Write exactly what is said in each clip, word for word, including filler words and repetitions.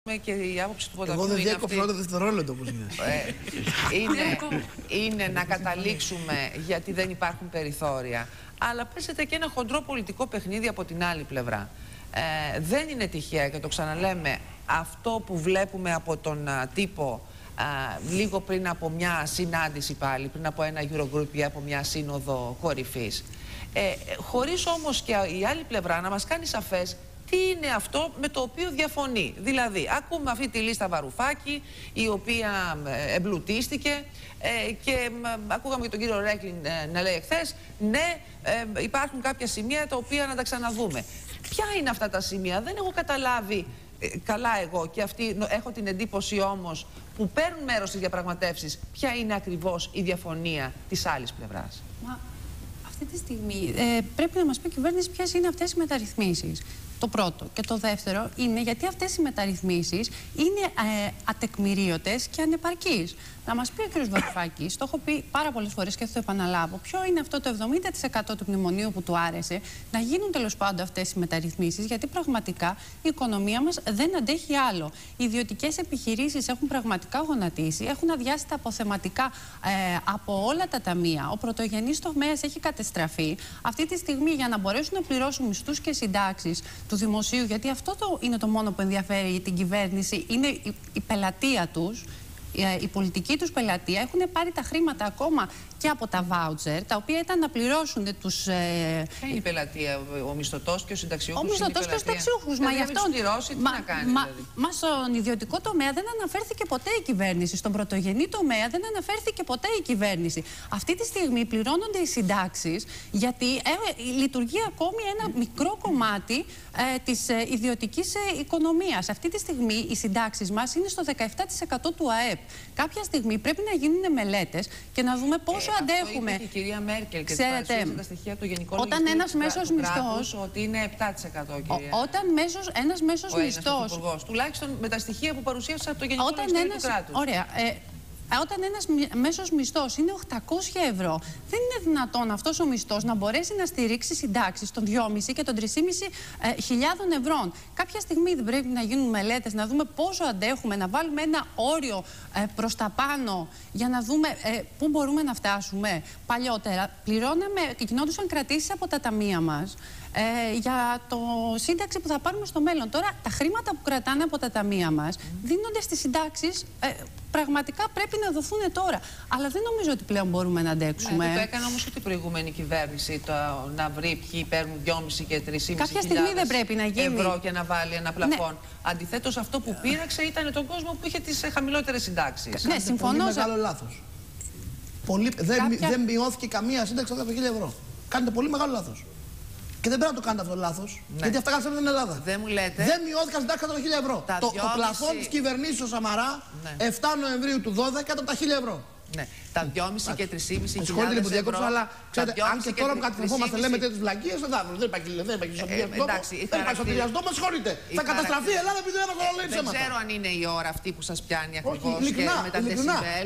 Και η άποψη του Ποταμιού. Εγώ δεν είναι διέκοψα αυτή... όλο δευτερόλεπτο όπως είναι. Ε, είναι, είναι να καταλήξουμε γιατί δεν υπάρχουν περιθώρια. Αλλά παίζεται και ένα χοντρό πολιτικό παιχνίδι από την άλλη πλευρά. Ε, δεν είναι τυχαία και το ξαναλέμε αυτό που βλέπουμε από τον α, τύπο α, λίγο πριν από μια συνάντηση πάλι, πριν από ένα Eurogroup ή από μια σύνοδο κορυφής. Ε, χωρίς όμως και η άλλη πλευρά να μας κάνει σαφές τι είναι αυτό με το οποίο διαφωνεί. Δηλαδή, ακούμε αυτή τη λίστα Βαρουφάκη, η οποία εμπλουτίστηκε ε, και ε, ακούγαμε και τον κύριο Ρέκλιν ε, να λέει εχθές, ναι, ε, υπάρχουν κάποια σημεία τα οποία να τα ξαναδούμε. Ποια είναι αυτά τα σημεία, δεν έχω καταλάβει ε, καλά εγώ και αυτή, έχω την εντύπωση όμως που παίρνουν μέρος στις διαπραγματεύσεις, ποια είναι ακριβώς η διαφωνία της άλλης πλευράς. Μα αυτή τη στιγμή ε, πρέπει να μας πει η κυβέρνηση ποιες είναι αυτές οι μεταρρυθμίσεις. Το πρώτο. Και το δεύτερο είναι γιατί αυτές οι μεταρρυθμίσεις είναι ε, ατεκμηρίωτες και ανεπαρκείς. Να μας πει ο κ. Βαρουφάκης, το έχω πει πάρα πολλές φορές και θα το επαναλάβω, ποιο είναι αυτό το εβδομήντα τοις εκατό του μνημονίου που του άρεσε να γίνουν τέλος πάντων αυτές οι μεταρρυθμίσεις, γιατί πραγματικά η οικονομία μας δεν αντέχει άλλο. Οι ιδιωτικές επιχειρήσεις έχουν πραγματικά γονατίσει, έχουν αδειάσει τα αποθεματικά ε, από όλα τα ταμεία. Ο πρωτογενής τομέας έχει καταστραφεί. Αυτή τη στιγμή για να μπορέσουν να πληρώσουν μισθούς και συντάξεις του δημοσίου, γιατί αυτό το είναι το μόνο που ενδιαφέρει την κυβέρνηση, είναι η, η πελατεία τους. Η πολιτική τους πελατεία, έχουν πάρει τα χρήματα ακόμα και από τα βάουτσερ, τα οποία ήταν να πληρώσουν τους... Ε... Ποια είναι η πελατεία, ο μισθωτός και ο συνταξιούχος? Ο μισθωτός και ο συνταξιούχος. Μα γι' αυτόν. Πληρώσει, τι μα, να κάνει, μα, δηλαδή. μα στον ιδιωτικό τομέα δεν αναφέρθηκε ποτέ η κυβέρνηση. Στον πρωτογενή τομέα δεν αναφέρθηκε ποτέ η κυβέρνηση. Αυτή τη στιγμή πληρώνονται οι συντάξεις, γιατί ε, λειτουργεί ακόμη ένα μικρό κομμάτι ε, της ε, ιδιωτικής ε, οικονομίας. Αυτή τη στιγμή οι συντάξεις μας είναι στο δεκαεπτά τοις εκατό του ΑΕΠ. Κάποια στιγμή πρέπει να γίνουν μελέτες και να δούμε πόσο ε, αντέχουμε. Αυτό είπε και η κυρία Μέρκελ και ξέρετε, τα στοιχεία του Γενικού όταν ένας μέσος μισθός, ότι είναι επτά τοις εκατό, κυρία. Όταν μέσος, ένας μέσος μισθός, τουλάχιστον με τα στοιχεία που παρουσίασε από το Γενικό Λογιστήριο του κράτους. Ωραία. Ε, Όταν ένας μέσος μισθός είναι οκτακόσια ευρώ, δεν είναι δυνατόν αυτός ο μισθός να μπορέσει να στηρίξει συντάξεις των δυόμισι και των τρεισήμισι χιλιάδων ευρώ. Κάποια στιγμή δεν πρέπει να γίνουν μελέτες, να δούμε πόσο αντέχουμε, να βάλουμε ένα όριο ε, προς τα πάνω για να δούμε ε, πού μπορούμε να φτάσουμε. Παλιότερα πληρώναμε και γινόντουσαν κρατήσεις από τα ταμεία μας ε, για το σύνταξη που θα πάρουμε στο μέλλον. Τώρα τα χρήματα που κρατάνε από τα ταμεία μας mm. δίνονται στις συντάξεις. Ε, Πραγματικά πρέπει να δοθούν τώρα. Αλλά δεν νομίζω ότι πλέον μπορούμε να αντέξουμε. Ναι, το έκανε όμως και η προηγούμενη κυβέρνηση το, να βρει ποιοι παίρνουν δυόμισι και τρεισήμισι Κάποια στιγμή δεν πρέπει να γίνει ευρώ και να βάλει ένα πλαφόν. Ναι. Αντιθέτως, αυτό που πείραξε ήταν τον κόσμο που είχε τις χαμηλότερες συντάξεις. Ναι, συμφωνώ. Πολύ μεγάλο λάθος. Πολύ... Δεν, Κάποια... δεν μειώθηκε καμία σύνταξη από τα χίλια ευρώ. Κάνετε πολύ μεγάλο λάθος. Και δεν πρέπει να το κάνετε αυτό το λάθος. Ναι. Γιατί αυτά κάνετε στην Ελλάδα. Δεν μου λέτε. Δεν μειώθηκαν συντάξεις κατά τα χίλια ευρώ. Το, δυόμισι... το πλαφόν της κυβερνήσεως Σαμαρά ναι. επτά Νοεμβρίου του δώδεκα από τα χίλια ευρώ. Ναι. Τα δυόμισι και τρεισήμισι χιλιάδες ευρώ. Συγχωρείτε που διέκοψα, αλλά ξέρετε, αν και τώρα που κατηγορούμαστε λέμε τέτοιες βλακίες, δεν θα δεν υπάρχει δεν υπάρχει σωτηριασμό μας, συγχωρείτε. Θα καταστραφεί η Ελλάδα επειδή δεν μας λέει ψέματα. Δεν ξέρω αν είναι η ώρα αυτή που σας πιάνει ακριβώς και με τα δεσιμπέλ.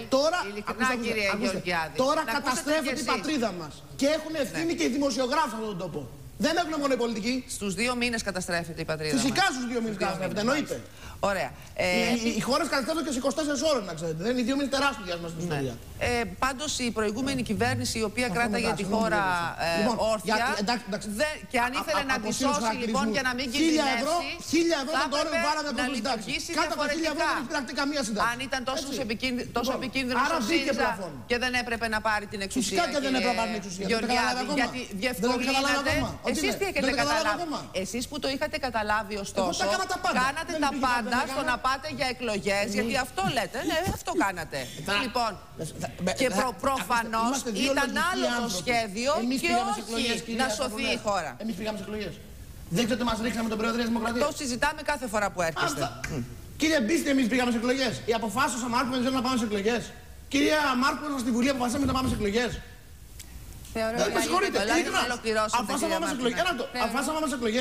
Τώρα καταστρέφεται η πατρίδα μας και έχουν ευθύνη και οι δημοσιογράφοι σε αυτόν τον τόπο. Δεν έχουν μόνο οι πολιτικοί. Στους δύο μήνες καταστρέφεται η πατρίδα. Φυσικά μας. στους δύο μήνες καταστρέφεται, εννοείται. Ωραία. Ε, οι οι χώρες καταστρέφονται και σε είκοσι τέσσερις ώρες, να ξέρετε. Δεν είναι οι δύο μήνες τεράστιο διάστημα στην ιστορία. Ε, πάντως η προηγούμενη κυβέρνηση, η οποία κράταγε τη χώρα ε, λοιπόν, όρθια για, εντάξει, εντάξει. Δε, και αν ήθελε α, να τη σώσει λοιπόν και να μην κινδυνεύσει, χίλια ευρώ τον τώρα βάλαμε να λειτουργήσει διαφορετικά. Αν ήταν τόσο επικίνδυνο ο ΣΥΡΙΖΑ και δεν έπρεπε να πάρει την εξουσία. Φυσικά και δεν έπρεπε να πάρει την εξουσία. Γεωργιάδη, γιατί διευκολύνατε. Εσείς τι έχετε καταλάβει? Εσείς που το είχατε καταλάβει ωστόσο, κάνατε τα πάντα στο να πάτε για εκλογές, γιατί αυτό λέτε, ναι, αυτό κάνατε. Λοιπόν, και προφανώς ήταν άλλο το σχέδιο και όχι να σωθεί η χώρα. Εμείς πήγαμε σε εκλογές. Δεν ξέρετε μας ρίχναμε τον Προεδρία της Δημοκρατίας. Το συζητάμε κάθε φορά που έρχεστε. Κύριε Μπίστη, εμείς πήγαμε σε εκλογές. Οι αποφάσεις του Μάρκου δεν θέλουν να πάμε σε εκλογές. Κυρία Μάρκου, ήμασταν στη Βουλή, αποφασίσαμε να πάμε σε εκλογές. Θεωρώ ότι. Συγχωρείτε, αφάσαμε σε εκλογές.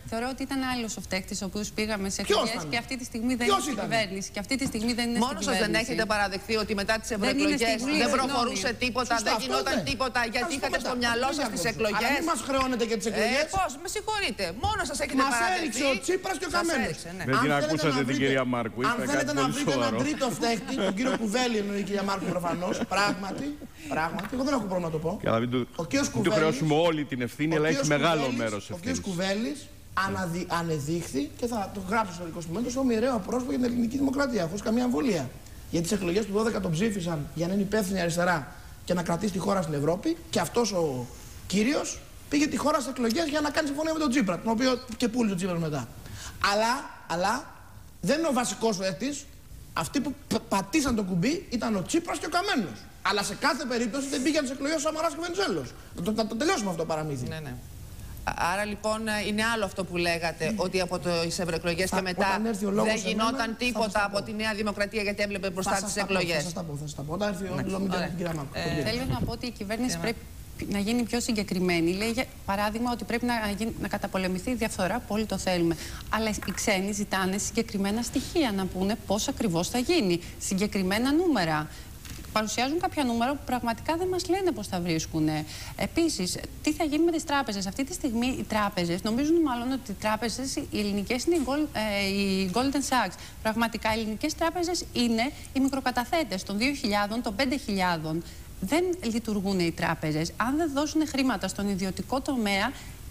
Θεωρώ ότι ήταν άλλο ο φταίχτης, ο οποίος πήγαμε σε εκλογές και αυτή τη στιγμή δεν Ποιος είναι στην κυβέρνηση. Και αυτή τη στιγμή δεν είναι Μόνο σας δεν έχετε παραδεχθεί ότι μετά τις ευρωεκλογές δεν, δεν προχωρούσε τίποτα, Σωστά, δεν γινόταν ναι. τίποτα, γιατί είχατε στο μυαλό σας τις εκλογές. Αλλά μην μας χρεώνετε και τις εκλογές. Ε, πώς, με συγχωρείτε. Μόνο σας έχετε μας παραδεχθεί. Μας έριξε ο Τσίπρας και ο Καμένος. Ναι. Δεν την ακούσατε την κυρία Μάρκου. Αν θέλετε να βρείτε έναν τρίτο φταίχτη, τον κύριο Κουβέλη εννοεί η κυρία Μάρκου προφανώς, πράγματι, πράγματι, εγώ δεν έχω πρόβλημα να το πω. Ο κύριος Κουβέλης. Του χρεώσουμε όλη την ευθύνη, αλλά έχει μεγάλο μέρος ευθύνης. Ο κύριος Κουβέλης Αναδει... ανεδείχθη και θα το γράψω στο δικό σου момento στο μοιραίο πρόσωπο για την ελληνική δημοκρατία, χωρίς καμία αμβολία. Γιατί τις εκλογές του δώδεκα τον ψήφισαν για να είναι υπεύθυνη αριστερά και να κρατήσει τη χώρα στην Ευρώπη. Και αυτός ο κύριος πήγε τη χώρα σε εκλογές για να κάνει συμφωνία με τον Τσίπρα, τον οποίο και πούλησε τον Τσίπρα μετά. Αλλά, αλλά δεν είναι ο βασικός ο έκτης. Αυτοί που πατήσαν το κουμπί ήταν ο Τσίπρας και ο Καμένος. Αλλά σε κάθε περίπτωση δεν πήγαν στις εκλογές ο Σαμαράς και ο Βενιζέλος. Θα το, το τελειώσουμε αυτό το παραμύθι. Ναι, ναι. Άρα λοιπόν είναι άλλο αυτό που λέγατε, mm. ότι από τις ευρωεκλογές και μετά δεν γινόταν μένα, τίποτα από τη Νέα Δημοκρατία γιατί έβλεπε μπροστά τις εκλογές. Θα σας τα πω, θα σας τα πω. Όταν έρθει ο λόγος με την κυρία Μάρκου. Θέλω να πω ότι η κυβέρνηση πρέπει να γίνει πιο συγκεκριμένη. Λέει για παράδειγμα ότι πρέπει να, γίνει, να καταπολεμηθεί η διαφθορά, που όλοι το θέλουμε. Αλλά οι ξένοι ζητάνε συγκεκριμένα στοιχεία να πούνε πώς ακριβώς θα γίνει. Συγκεκριμένα νούμερα. Παρουσιάζουν κάποια νούμερα που πραγματικά δεν μας λένε πώς θα βρίσκουν. Επίσης, τι θα γίνει με τις τράπεζες. Αυτή τη στιγμή οι τράπεζες νομίζουν μάλλον ότι οι τράπεζες, οι ελληνικές είναι οι, Gold, ε, οι Golden Sachs. Πραγματικά οι ελληνικές τράπεζες είναι οι μικροκαταθέτες των δύο χιλιάδων, των πέντε χιλιάδων. Δεν λειτουργούν οι τράπεζες. Αν δεν δώσουν χρήματα στον ιδιωτικό τομέα,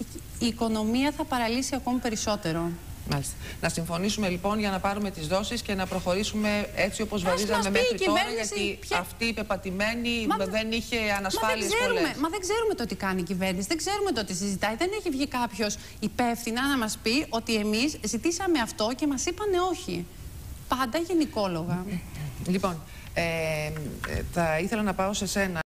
η οικονομία θα παραλύσει ακόμη περισσότερο. Μάλιστα. Να συμφωνήσουμε λοιπόν για να πάρουμε τις δόσεις και να προχωρήσουμε έτσι όπως βαδίζαμε μέχρι τώρα, γιατί ποια... αυτή η πεπατημένη μα... δεν είχε ανασφάλειες πολλές. Μα δεν ξέρουμε το τι κάνει η κυβέρνηση, δεν ξέρουμε το τι συζητάει. Δεν έχει βγει κάποιος υπεύθυνα να μας πει ότι εμείς ζητήσαμε αυτό και μας είπανε όχι. Πάντα γενικόλογα. Λοιπόν, ε, θα ήθελα να πάω σε σένα.